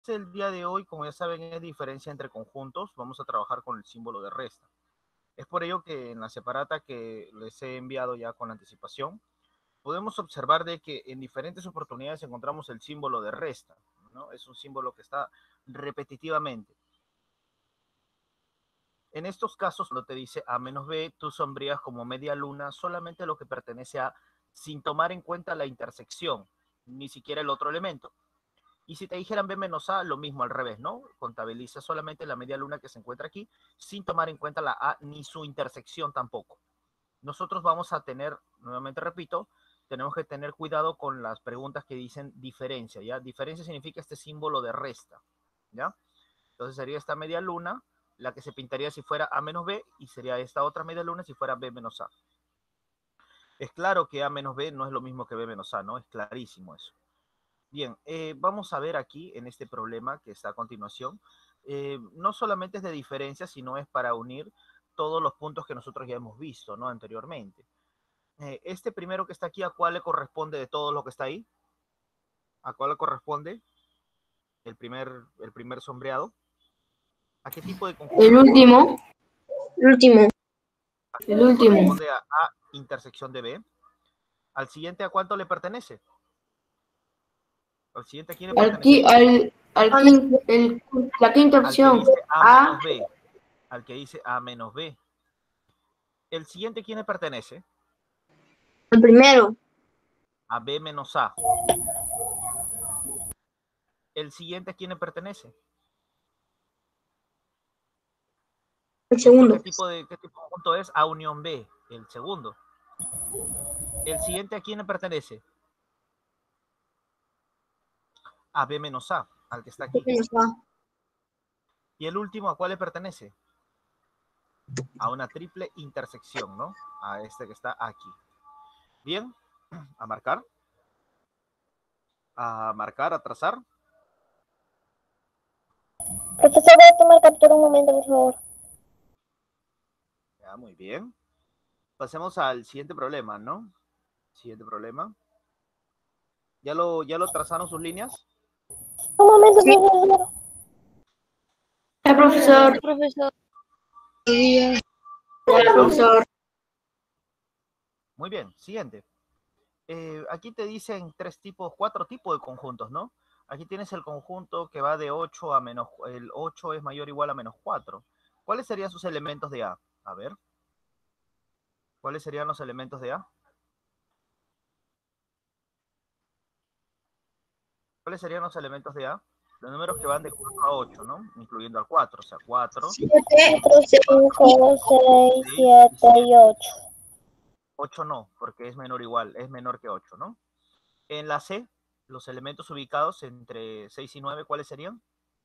El día de hoy, como ya saben, es diferencia entre conjuntos. Vamos a trabajar con el símbolo de resta. Es por ello que en la separata que les he enviado ya con anticipación, podemos observar de que en diferentes oportunidades encontramos el símbolo de resta, ¿no? Es un símbolo que está repetitivamente. En estos casos, cuando te dice A menos B, tú sombrías como media luna solamente lo que pertenece a, sin tomar en cuenta la intersección, ni siquiera el otro elemento. Y si te dijeran B menos A, lo mismo al revés, ¿no? Contabiliza solamente la media luna que se encuentra aquí, sin tomar en cuenta la A ni su intersección tampoco. Nosotros vamos a tener, nuevamente repito, tenemos que tener cuidado con las preguntas que dicen diferencia, ¿ya? Diferencia significa este símbolo de resta, ¿ya? Entonces sería esta media luna la que se pintaría si fuera A menos B y sería esta otra media luna si fuera B menos A. Es claro que A menos B no es lo mismo que B menos A, ¿no? Es clarísimo eso. Bien, vamos a ver aquí en este problema que está a continuación, no solamente es de diferencia, sino es para unir todos los puntos que nosotros ya hemos visto, ¿no? Anteriormente. Este primero que está aquí, ¿a cuál le corresponde de todo lo que está ahí? ¿A cuál le corresponde el primer sombreado? ¿A qué tipo de conjunto? El último. El último. El último. Corresponde a A intersección de B. ¿Al siguiente a cuánto le pertenece? ¿Al siguiente a quién le pertenece? La quinta opción. Al que dice A menos B. Al que dice A menos B. ¿El siguiente quién le pertenece? El primero. A B menos A. ¿El siguiente a quién le pertenece? El segundo. ¿Qué tipo de conjunto es? A unión B, el segundo. ¿El siguiente a quién le pertenece? A B menos A, al que está aquí. ¿Y el último a cuál le pertenece? A una triple intersección, ¿no? A este que está aquí. Bien, a marcar. A marcar, a trazar. Profesor, voy a tomar captura un momento, por favor. Ya, muy bien. Pasemos al siguiente problema, ¿no? Siguiente problema. ¿Ya lo trazaron sus líneas? Un momento, sí. Profesor. El profesor. Profesor. Hola, profesor. Muy bien, siguiente. Aquí te dicen cuatro tipos de conjuntos, ¿no? Aquí tienes el conjunto que va de 8 a menos, el 8 es mayor o igual a menos 4. ¿Cuáles serían sus elementos de A? A ver. ¿Cuáles serían los elementos de A? ¿Cuáles serían los elementos de A? Los números que van de 4 a 8, ¿no? Incluyendo al 4, o sea, 4, 5, 6, 7 y 8. 8 no, porque es menor o igual, es menor que 8, ¿no? En la C, los elementos ubicados entre 6 y 9, ¿cuáles serían?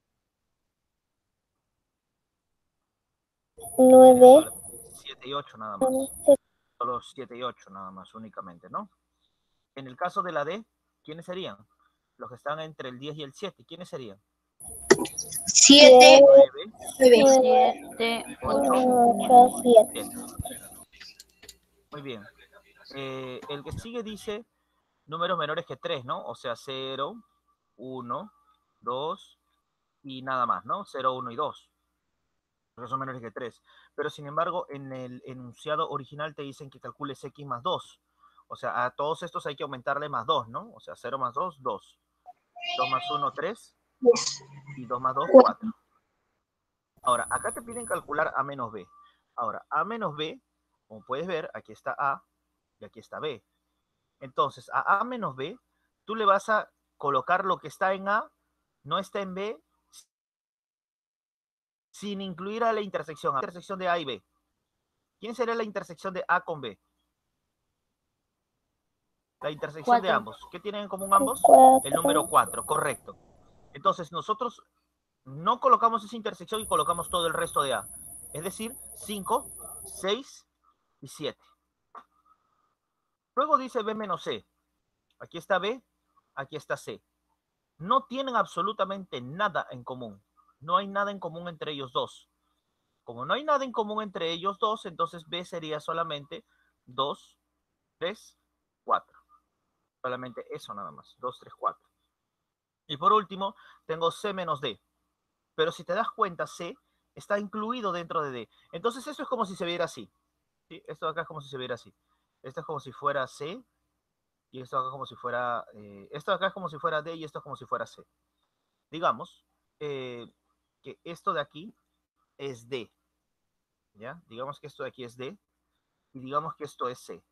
9. 7 y 8 nada más. Solo 7 y 8 nada más, únicamente, ¿no? En el caso de la D, ¿quiénes serían? Los que están entre el 10 y el 7, ¿quiénes serían? 7, 9, 7, 8, 8, 7. 7. Muy bien. El que sigue dice números menores que 3, ¿no? O sea, 0, 1, 2 y nada más, ¿no? 0, 1 y 2. Porque son menores que 3. Pero sin embargo, en el enunciado original te dicen que calcules x más 2. O sea, a todos estos hay que aumentarle más 2, ¿no? O sea, 0 más 2, 2. 2 más 1, 3. Y 2 más 2, 4. Ahora, acá te piden calcular A menos B. Ahora, A menos B, como puedes ver, aquí está A y aquí está B. Entonces, a A menos B, tú le vas a colocar lo que está en A, no está en B, sin incluir a la intersección de A y B. ¿Quién sería la intersección de A con B? La intersección de ambos. ¿Qué tienen en común ambos? 4. El número 4, correcto. Entonces, nosotros no colocamos esa intersección y colocamos todo el resto de A. Es decir, 5, 6 y 7. Luego dice B menos C. Aquí está B, aquí está C. No tienen absolutamente nada en común. No hay nada en común entre ellos dos. Como no hay nada en común entre ellos dos, entonces B sería solamente 2, 3, 4. Solamente eso nada más. 2, 3, 4. Y por último, tengo C menos D. Pero si te das cuenta, C está incluido dentro de D. Entonces esto es como si se viera así. ¿Sí? Esto de acá es como si se viera así. Esto es como si fuera C. Y esto de acá es como si fuera... esto de acá es como si fuera D y esto es como si fuera C. Digamos que esto de aquí es D. ¿Ya? Digamos que esto de aquí es D. Y digamos que esto es C.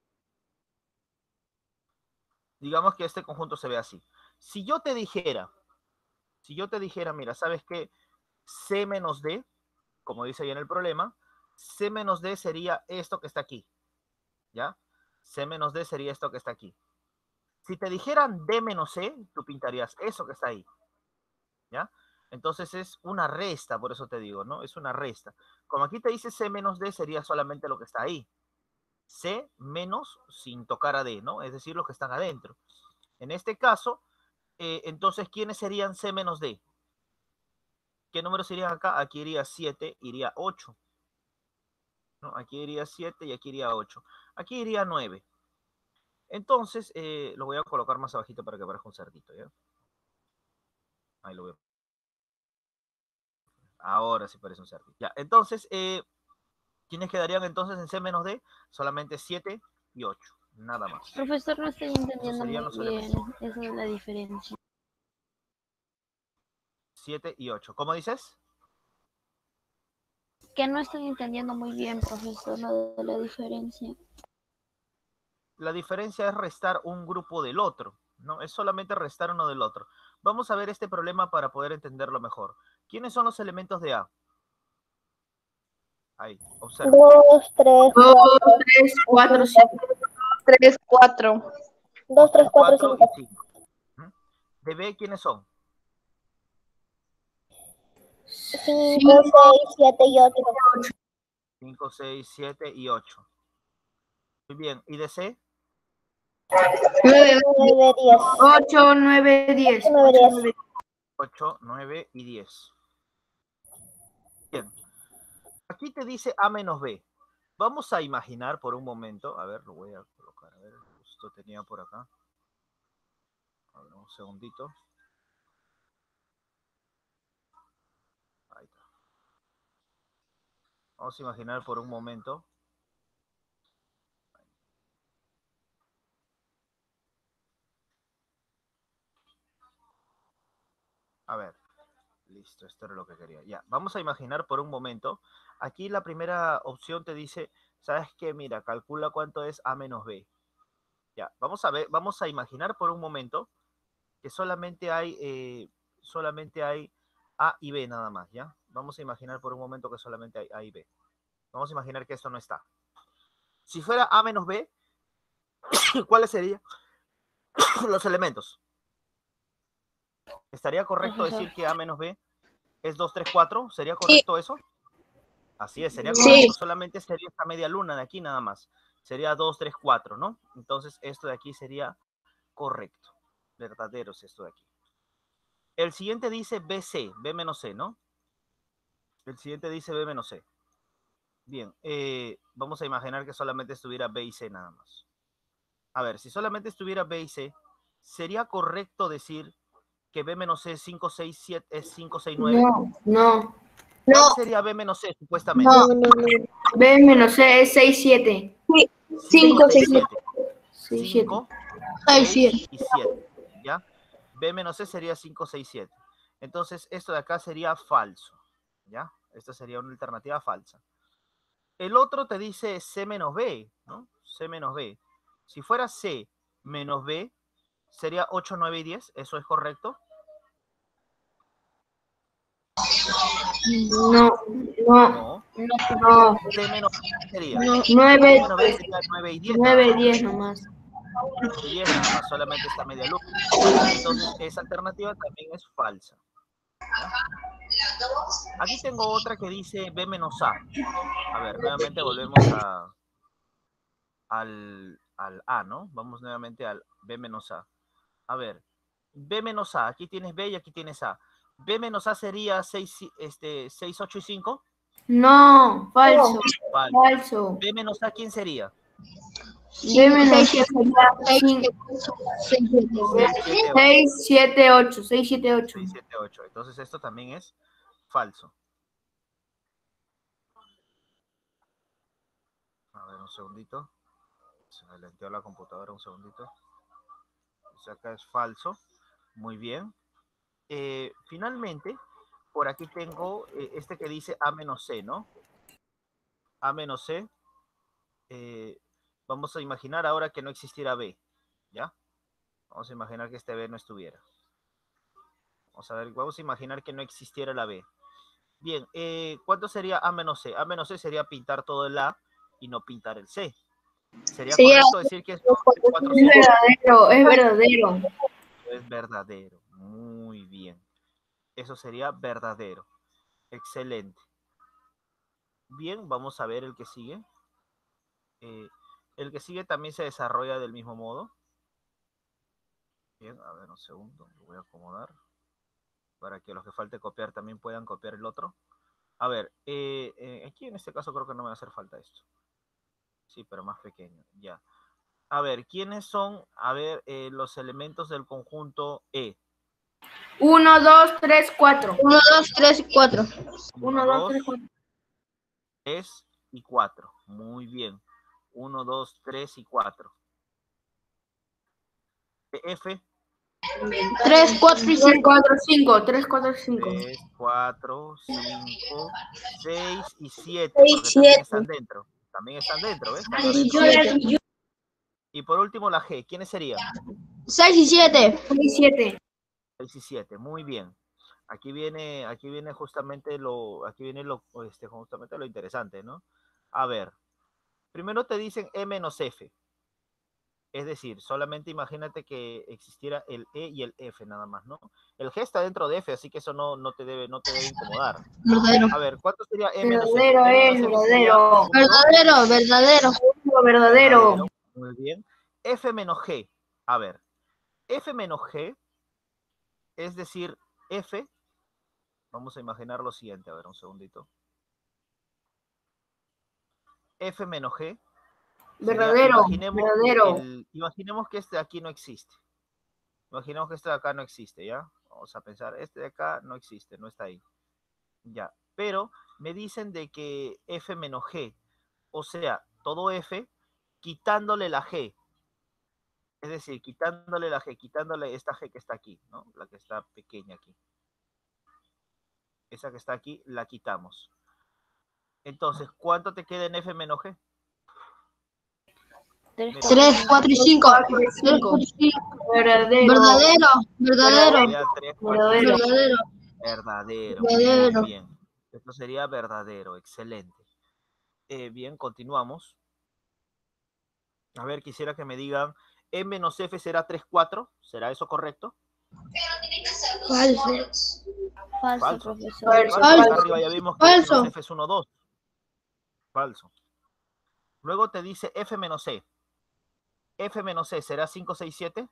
Digamos que este conjunto se ve así. Si yo te dijera, mira, ¿sabes qué? C menos D, como dice ahí en el problema, C menos D sería esto que está aquí, ¿ya? C menos D sería esto que está aquí. Si te dijeran D menos C, tú pintarías eso que está ahí, ¿ya? Entonces es una resta, por eso te digo, ¿no? Es una resta. Como aquí te dice C menos D, sería solamente lo que está ahí. C menos sin tocar a D, ¿no? Es decir, los que están adentro. En este caso, entonces, ¿quiénes serían C menos D? ¿Qué números irían acá? Aquí iría 7, iría 8. ¿No? Aquí iría 7 y aquí iría 8. Aquí iría 9. Entonces, lo voy a colocar más abajito para que parezca un cerdito, ¿ya? Ahí lo veo. Ahora sí parece un cerdito. Ya, entonces, ¿quiénes quedarían entonces en C menos D? Solamente 7 y 8. Nada más. Profesor, no estoy entendiendo serían muy los bien elementos. eso de la diferencia. 7 y 8. ¿Cómo dices? Que no estoy entendiendo muy bien, profesor, lo de la diferencia. La diferencia es restar un grupo del otro, ¿no? Es solamente restar uno del otro. Vamos a ver este problema para poder entenderlo mejor. ¿Quiénes son los elementos de A? Ahí, observa. 2, 3, 2, 3, 4, 5. 3, 4. 2, 3, 4, 4 5. y 5. ¿De B quiénes son? 5, 6, 7 y 8. 5, 6, 7 y 8. Muy bien. ¿Y de C? 9, 9, 10. 8, 9, 10. 9, 10. 8, 9 y 10. Bien. Aquí te dice A menos B. Vamos a imaginar por un momento. A ver, lo voy a colocar. A ver, justo tenía por acá. A ver, un segundito. Ahí está. Vamos a imaginar por un momento. A ver. Listo, esto era lo que quería. Ya, vamos a imaginar por un momento. Aquí la primera opción te dice, ¿sabes qué? Mira, calcula cuánto es A menos B. Ya, vamos a ver, vamos a imaginar por un momento que solamente hay A y B nada más, ¿ya? Vamos a imaginar por un momento que solamente hay A y B. Vamos a imaginar que esto no está. Si fuera A menos B, ¿cuáles serían los elementos? ¿Estaría correcto decir que A menos B es 2, 3, 4? ¿Sería correcto eso? Así es, sería correcto. Sí. Solamente sería esta media luna de aquí nada más. Sería 2, 3, 4, ¿no? Entonces esto de aquí sería correcto. Verdadero es esto de aquí. El siguiente dice BC, B menos C, ¿no? El siguiente dice B menos C. Bien, vamos a imaginar que solamente estuviera B y C nada más. A ver, si solamente estuviera B y C, ¿sería correcto decir que B menos C es 5, 6, 7, es 5, 6, 9? No. ¿Cuál sería B menos C, supuestamente? No. B menos C es 6, 7. 5, 6, 7. 5, 6, 6 7. y 7, ¿ya? B menos C sería 5, 6, 7. Entonces, esto de acá sería falso, ¿ya? Esta sería una alternativa falsa. El otro te dice C menos B, ¿no? C menos B. Si fuera C menos B, sería 8, 9 y 10. ¿Eso es correcto? No. C menos B sería. 9, C menos B sería 9 y 10. 9, 10 nomás. 10 nada más, solamente esta media luna. Entonces, esa alternativa también es falsa. ¿Ya? Aquí tengo otra que dice B menos A. A ver, nuevamente volvemos al A, ¿no? Vamos nuevamente al B menos A. A ver, B menos A. Aquí tienes B y aquí tienes A. B menos A sería 6, 8 y 5. No, falso. Vale. Falso. B menos A, ¿quién sería? B menos 6, sería 6, 7, 8. 6, 7, 8. 6, 7, 8. Entonces esto también es falso. A ver, un segundito. Se me lenteó la computadora, un segundito. O sea, acá es falso. Muy bien. Finalmente, por aquí tengo este que dice A menos C, ¿no? A menos C. Vamos a imaginar ahora que no existiera B, ¿ya? Vamos a imaginar que este B no estuviera. Vamos a imaginar que no existiera la B. Bien, ¿cuánto sería A menos C? A menos C sería pintar todo el A y no pintar el C. ¿Sería correcto decir que es 4, Es 5? verdadero, es verdadero. Es verdadero. Muy bien. Eso sería verdadero. Excelente. Bien, vamos a ver el que sigue. El que sigue también se desarrolla del mismo modo. Bien, a ver un segundo, lo voy a acomodar para que los que falte copiar también puedan copiar el otro. A ver, aquí en este caso creo que no me va a hacer falta esto. Sí, pero más pequeño, ya. A ver, ¿quiénes son, los elementos del conjunto E? 1, 2, 3, 4. 1, 2, 3, 4. 1, 2, 3, 4. 3 y 4. Muy bien. 1, 2, 3 y 4. F. 3, 4 y 5. 4, 5. 3, 4, 5. 3, 4, 5, 6 y 7, 6, porque también 7. están dentro. También están dentro, ¿ves? Están adentro. Y por último la G. ¿Quiénes serían? 6 y 7. 6, 7. 6 y 7. Muy bien. Aquí viene justamente justamente lo interesante, ¿no? A ver, primero te dicen E menos F. Es decir, solamente imagínate que existiera el E y el F nada más, ¿no? El G está dentro de F, así que eso no te debe incomodar. Verdadero. A ver, ¿cuánto sería E menos F? Verdadero E es, menos F sería verdadero. 1, 2. Verdadero, verdadero. Verdadero. Muy bien. F menos G. A ver, F menos G, es decir, F, vamos a imaginar lo siguiente, a ver, un segundito. F menos G sería, Verdadero. Verdadero. imaginemos que este de aquí no existe. Imaginemos que este de acá no existe, ¿ya? Vamos a pensar, este de acá no existe, no está ahí. Ya, pero me dicen de que F menos G, o sea, todo F, quitándole la G. Es decir, quitándole la G, quitándole esta G que está aquí, ¿no? La que está pequeña aquí. Esa que está aquí, la quitamos. Entonces, ¿cuánto te queda en F menos G? 3, 4 y 5. Verdadero. Verdadero, verdadero. Sería 3, 4 y 5. Verdadero. Verdadero. Verdadero. Muy bien. Esto sería verdadero. Excelente. Bien, continuamos. A ver, quisiera que me digan, E menos F será 3, 4. ¿Será eso correcto? Falso. Falso. Profesor. Falso. Falso. Acá arriba ya vimos que E menos Falso. F es 1, 2. Falso. Luego te dice F menos E. F menos E será 5, 6, 7.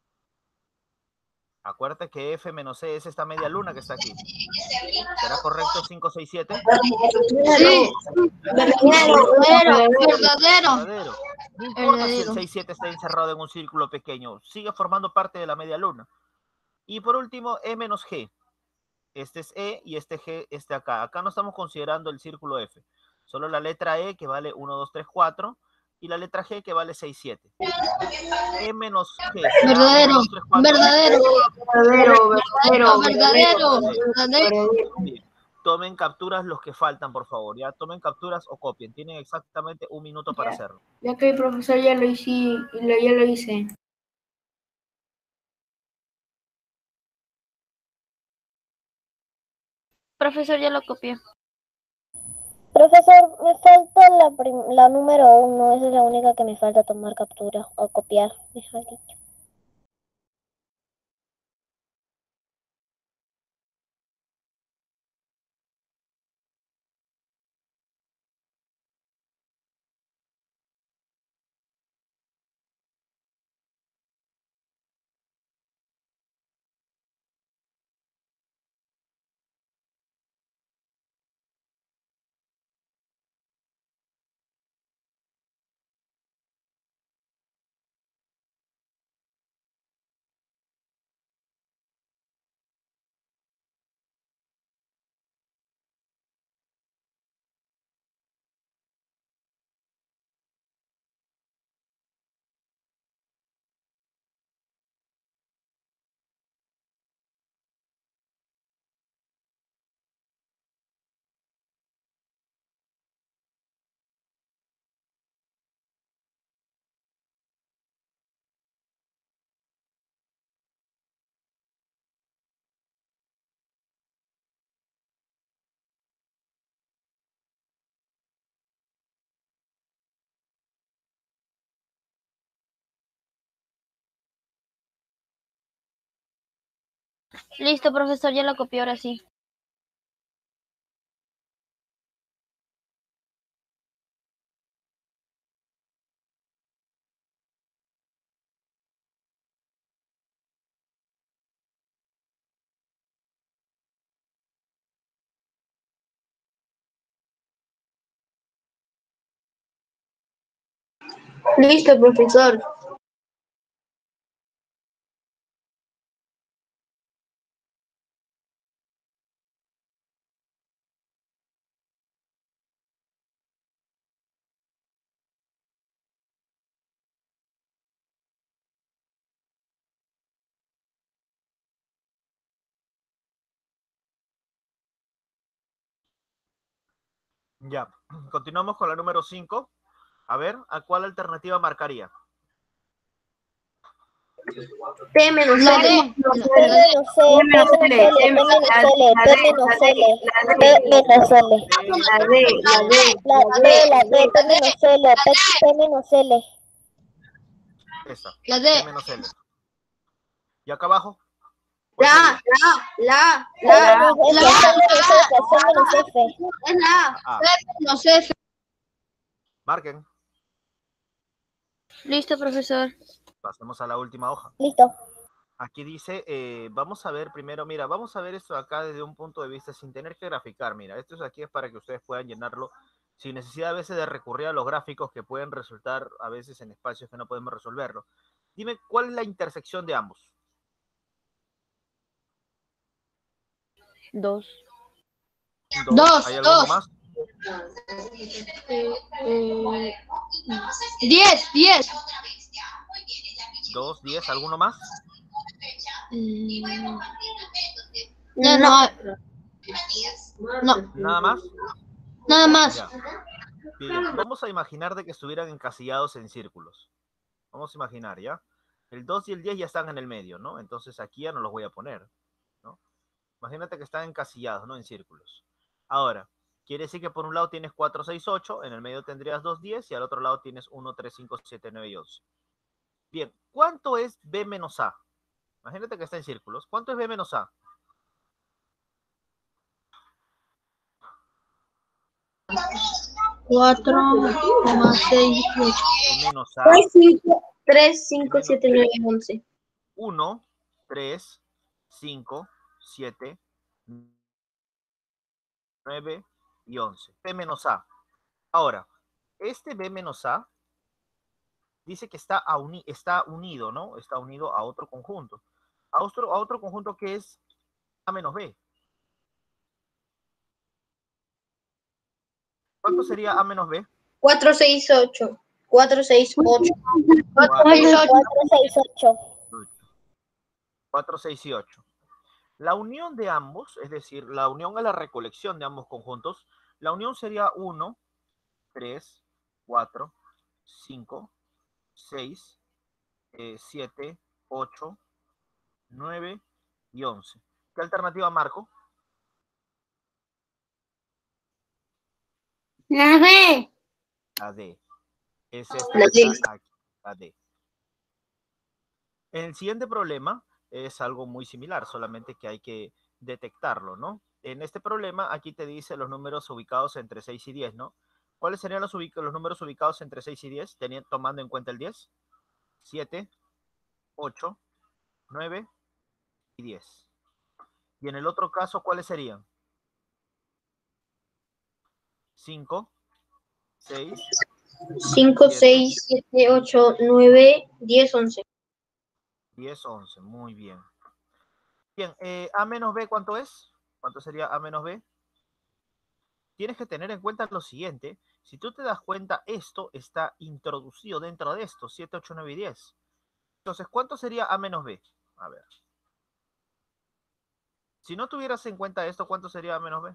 Acuérdate que F menos E es esta media luna que está aquí. ¿Será correcto 5, 6, 7? Sí. Verdadero. Verdadero. Verdadero. No importa si el 6, 7 está encerrado en un círculo pequeño, sigue formando parte de la media luna. Y por último, E menos G. Este es E y este G, este acá. Acá no estamos considerando el círculo F. Solo la letra E que vale 1, 2, 3, 4 y la letra G que vale 6, 7. E menos G será 1, Verdadero. 2, 3, 4. Verdadero. Verdadero. Verdadero. Verdadero. Bien. Tomen capturas los que faltan, por favor. Ya tomen capturas o copien. Tienen exactamente un minuto para hacerlo. Ya que el profesor ya lo hice. Profesor, ya lo copié. Profesor, me falta la número 1, esa es la única que me falta tomar captura o copiar, mejor dicho. Listo, profesor, ya lo copié ahora sí. Listo, profesor. Ya, continuamos con la número 5. A ver, ¿a cuál alternativa marcaría? T menos La L. D. P menos C, P menos L, P menos L, P menos L, P menos L. La D, la D, La D, P menos L, P menos L. Esa, La T D. menos L. ¿Y acá abajo? ¿Cuál La, sería? la, C menos F, C menos F. es la A. A. No sé. Marquen. Listo, profesor. Pasemos a la última hoja. Listo. Aquí dice, vamos a ver primero, mira, vamos a ver esto acá desde un punto de vista sin tener que graficar. Mira, esto es aquí es para que ustedes puedan llenarlo sin necesidad a veces de recurrir a los gráficos que pueden resultar a veces en espacios que no podemos resolverlo. Dime, ¿cuál es la intersección de ambos? 2. ¿Hay alguno más? 10. 2, 10, ¿alguno más? No. ¿Nada más? Nada más. Ya. Bien, vamos a imaginar de que estuvieran encasillados en círculos. Vamos a imaginar, ¿ya? El 2 y el 10 ya están en el medio, ¿no? Entonces aquí ya no los voy a poner, ¿no? Imagínate que están encasillados, ¿no? En círculos. Ahora, quiere decir que por un lado tienes 4, 6, 8, en el medio tendrías 2, 10 y al otro lado tienes 1, 3, 5, 7, 9 y 11. Bien, ¿cuánto es B menos A? Imagínate que está en círculos. ¿Cuánto es B menos A? 4,6. B menos A. 3, 5, 7, 9, 11. 1, 3, 5, 7, 9 y 11. B menos A. Ahora, este B menos A dice que está unido, ¿no? Está unido a otro conjunto. A otro conjunto que es A menos B. ¿Cuánto sería A menos B? 4, 6, 8. 4, 6, 8. 4, 4, 6, 8. 4, 6 y 8. La unión de ambos, es decir, la unión es la recolección de ambos conjuntos. La unión sería 1, 3, 4, 5, 6, 7, 8, 9 y 11. ¿Qué alternativa marco? La D. La D. Es esta La que D. está aquí, la D. En el siguiente problema es algo muy similar, solamente que hay que detectarlo, ¿no? En este problema, aquí te dice los números ubicados entre 6 y 10, ¿no? ¿Cuáles serían los números ubicados entre 6 y 10, tomando en cuenta el 10? 7, 8, 9 y 10. Y en el otro caso, ¿cuáles serían? 5, 6, 5, 6, 7, 8, 9, 10, 11. 10, 11. Muy bien. Bien, A menos B, ¿cuánto es? ¿Cuánto sería A menos B? Tienes que tener en cuenta lo siguiente. Si tú te das cuenta, esto está introducido dentro de esto, 7, 8, 9 y 10. Entonces, ¿cuánto sería A menos B? A ver. Si no tuvieras en cuenta esto, ¿cuánto sería A menos B?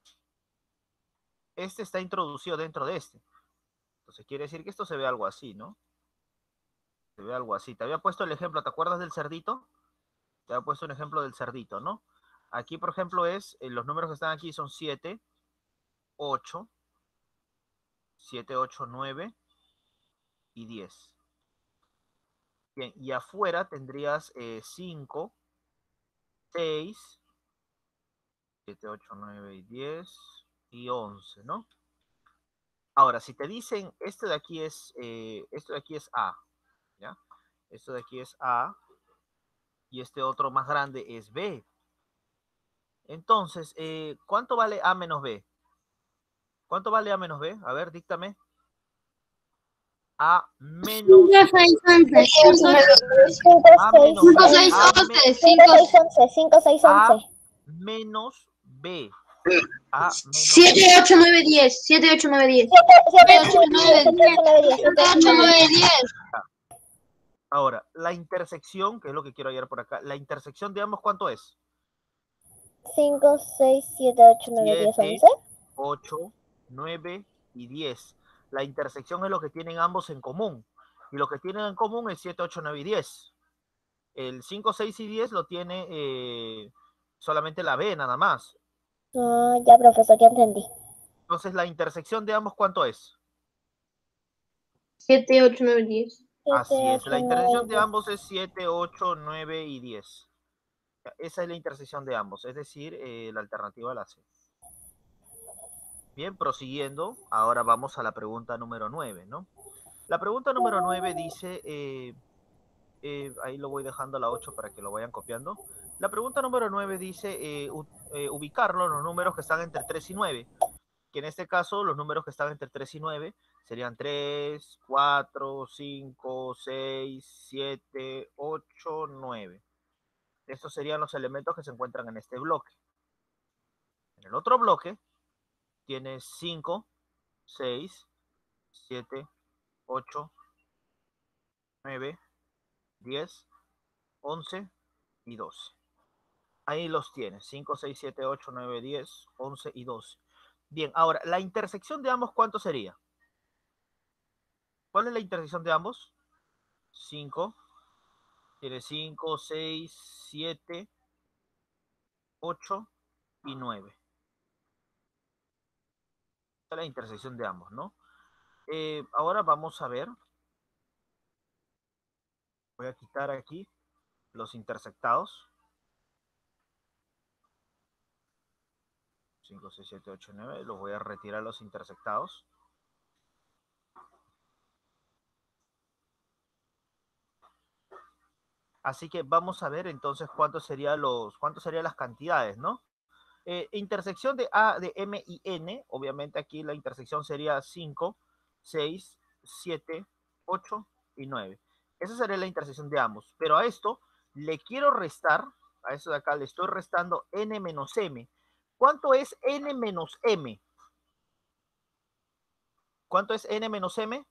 Este está introducido dentro de este. Entonces, quiere decir que esto se ve algo así, ¿no? Se ve algo así. Te había puesto el ejemplo, ¿te acuerdas del cerdito? Te había puesto un ejemplo del cerdito, ¿no? Aquí, por ejemplo, los números que están aquí son 7, 8, 7, 8, 9 y 10. Bien, y afuera tendrías 5, 6, 7, 8, 9 y 10 y 11, ¿no? Ahora, si te dicen, esto de aquí es A, ¿ya? Esto de aquí es A y este otro más grande es B. Entonces, ¿cuánto vale A menos B? ¿Cuánto vale A menos B? A ver, díctame. A menos... 5, 6, 11. 5, A 6, menos B. 5, 6, A 11. 5, 6, 11. 5, 6, A 11. menos B. A menos 7, B. 8, 9, 10. 7, 8, 9, 10. 7, 8, 9, 10. 8, 9, 10. Ahora, la intersección, que es lo que quiero hallar por acá, la intersección de ambos, ¿cuánto es? 5, 6, 7, 8, 9, 10, 7, 11. 8, 9 y 10. La intersección es lo que tienen ambos en común. Y lo que tienen en común es 7, 8, 9 y 10. El 5, 6 y 10 lo tiene solamente la B, nada más. Ah, ya, profesor, ya entendí. Entonces, la intersección de ambos, ¿cuánto es? 7, 8, 9, 10. 7, Así es. 8, La 9, intersección de 10. ambos es 7, 8, 9 y 10. Esa es la intersección de ambos, es decir, la alternativa a la C. Bien, prosiguiendo, ahora vamos a la pregunta número 9, ¿no? La pregunta número 9 dice, ahí lo voy dejando a la 8 para que lo vayan copiando. La pregunta número 9 dice ubicarlo los números que están entre 3 y 9, que en este caso los números que están entre 3 y 9 serían 3, 4, 5, 6, 7, 8, 9. Estos serían los elementos que se encuentran en este bloque. En el otro bloque tienes 5, 6, 7, 8, 9, 10, 11 y 12. Ahí los tienes, 5, 6, 7, 8, 9, 10, 11 y 12. Bien, ahora, la intersección de ambos, ¿cuánto sería? ¿Cuál es la intersección de ambos? 5, tiene 5, 6, 7, 8 y 9. Esta es la intersección de ambos, ¿no? Ahora vamos a ver. Voy a quitar aquí los intersectados. 5, 6, 7, 8, 9. Los voy a retirar los intersectados. Así que vamos a ver entonces cuántas serían las cantidades, ¿no? Intersección de A, de M y N. Obviamente aquí la intersección sería 5, 6, 7, 8 y 9. Esa sería la intersección de ambos. Pero a esto le quiero restar, a eso de acá le estoy restando N menos M. ¿Cuánto es N menos M? ¿Cuánto es N menos M?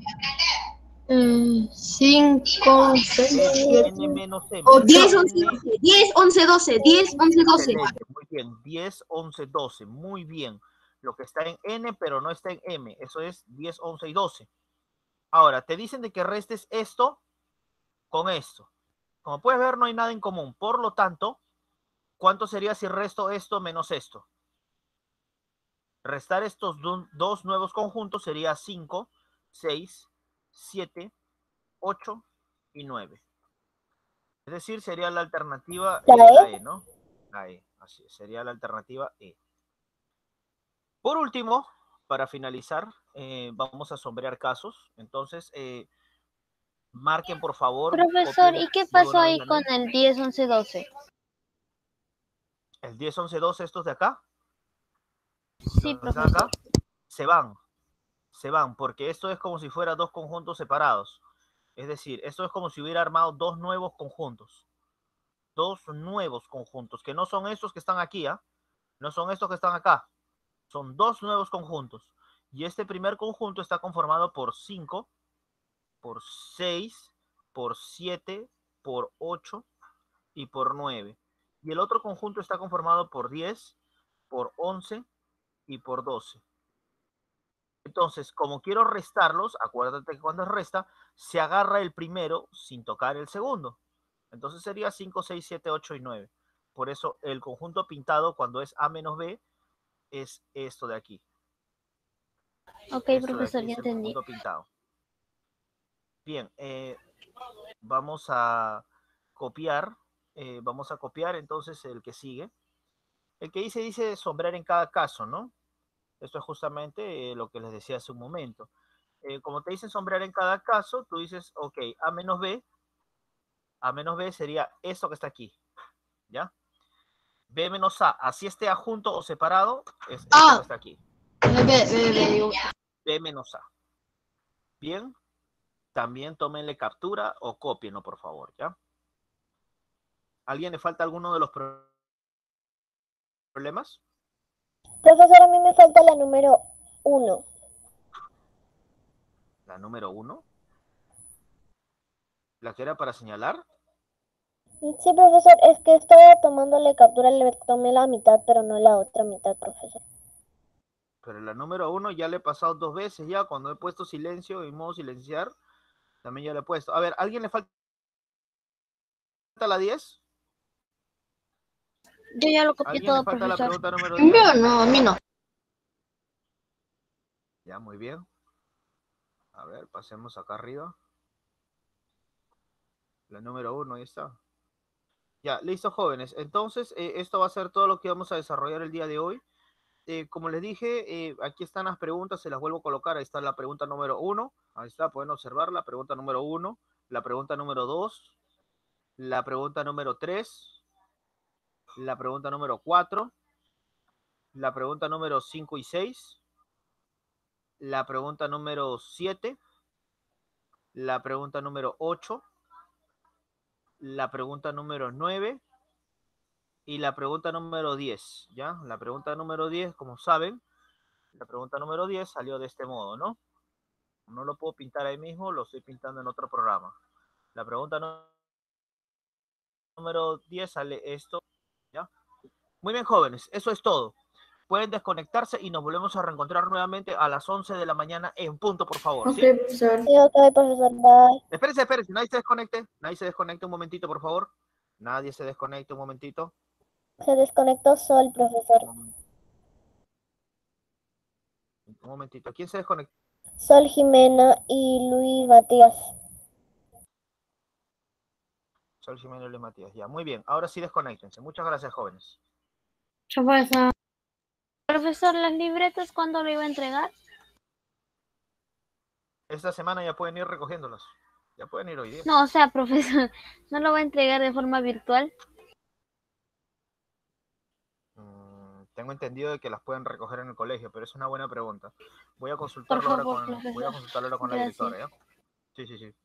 5, 6, 7, N menos M. 10, 11, 12. 10, 11, 12. 10, 11, 12. Excelente, muy bien. 10, 11, 12. Muy bien. Lo que está en N, pero no está en M. Eso es 10, 11 y 12. Ahora, te dicen de que restes esto con esto. Como puedes ver, no hay nada en común. Por lo tanto, ¿cuánto sería si resto esto menos esto? Restar estos dos nuevos conjuntos sería 5, 6, 7, 8 y 9. Es decir, sería la alternativa la E, ¿no? La E, así es, sería la alternativa E. Por último, para finalizar, vamos a sombrear casos. Entonces, marquen por favor. Profesor, ¿y qué pasó ahí con el el 10, 11, 12? el 10, 11, 12, estos de acá, Sí, los de acá, profesor. se van, porque esto es como si fuera dos conjuntos separados. Es decir, esto es como si hubiera armado dos nuevos conjuntos, que no son estos que están aquí, ¿ah? No son estos que están acá, son dos nuevos conjuntos. Y este primer conjunto está conformado por 5, por 6, por 7, por 8 y por 9. Y el otro conjunto está conformado por 10, por 11 y por 12. Entonces, como quiero restarlos, acuérdate que cuando resta, se agarra el primero sin tocar el segundo. Entonces sería 5, 6, 7, 8 y 9. Por eso el conjunto pintado cuando es A menos B es esto de aquí. Ok, Esto de profesor, aquí ya es el entendí. conjunto pintado. Bien, vamos a copiar Vamos a copiar entonces el que sigue. El que dice sombrear en cada caso, ¿no? Esto es justamente lo que les decía hace un momento. Como te dicen sombrear en cada caso, tú dices, ok, A menos B sería esto que está aquí, ¿ya? B menos A, así esté A junto o separado, es esto que está aquí. B menos A. Bien, también tómenle captura o cópienlo, por favor, ¿ya? ¿Alguien le falta alguno de los problemas? Profesor, a mí me falta la número 1. La número 1. ¿La que era para señalar? Sí, profesor, es que estaba tomándole captura, le tomé la mitad, pero no la otra mitad, profesor. Pero la número 1 ya le he pasado 2 veces ya, cuando he puesto silencio en modo silenciar, también ya le he puesto. A ver, ¿alguien le falta la 10? Yo ya lo copié ¿Alguien le todo, falta la profesor. pregunta número 10? Yo no, a mí no. Ya, muy bien. A ver, pasemos acá arriba. La número 1, ahí está. Ya, listo, jóvenes. Entonces, esto va a ser todo lo que vamos a desarrollar el día de hoy. Como les dije, aquí están las preguntas, se las vuelvo a colocar. Ahí está la pregunta número 1. Ahí está, pueden observar la pregunta número 1, la pregunta número 2, la pregunta número 3, la pregunta número 4, la pregunta número 5 y 6, la pregunta número 7, la pregunta número 8, la pregunta número 9 y la pregunta número 10, ¿ya? La pregunta número 10, como saben, la pregunta número 10 salió de este modo, ¿no? No lo puedo pintar ahí mismo, lo estoy pintando en otro programa. La pregunta número 10 sale esto, ¿ya? Muy bien, jóvenes, eso es todo. Pueden desconectarse y nos volvemos a reencontrar nuevamente a las 11 de la mañana en punto, por favor, Ok, ¿sí? profesor. Sí, ok, profesor, bye. Espérense, nadie se desconecte un momentito, por favor. Nadie se desconecte un momentito. Se desconectó Sol, profesor. Un momentito. ¿Quién se desconectó? Sol Jimena y Luis Matías. Sol Jiménez y Matías. Ya, muy bien. Ahora sí desconéctense. Muchas gracias, jóvenes. Profesor. Profesor, ¿las libretas cuándo lo iba a entregar? Esta semana ya pueden ir recogiéndolas. Ya pueden ir hoy día. No, o sea, profesor, ¿no lo va a entregar de forma virtual? Tengo entendido de que las pueden recoger en el colegio, pero es una buena pregunta. Voy a Por consultarlo ahora favor, con, voy a profesor. consultarlo ahora con la Gracias. directora, ¿ya? Sí, sí, sí.